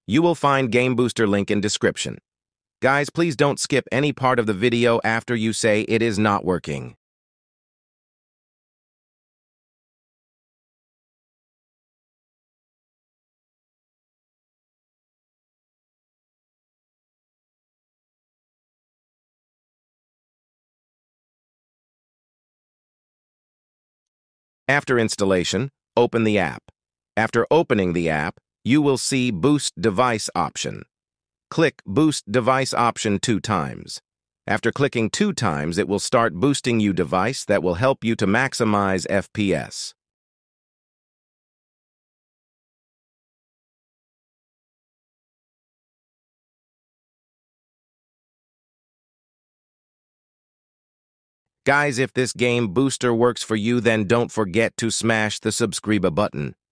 You will find Game Booster link in description. Guys, please don't skip any part of the video after you say it is not working. After installation, open the app. After opening the app, you will see Boost Device option. Click Boost Device option 2 times. After clicking 2 times, it will start boosting you device that will help you to maximize FPS. Guys, if this game booster works for you, then don't forget to smash the subscribe button.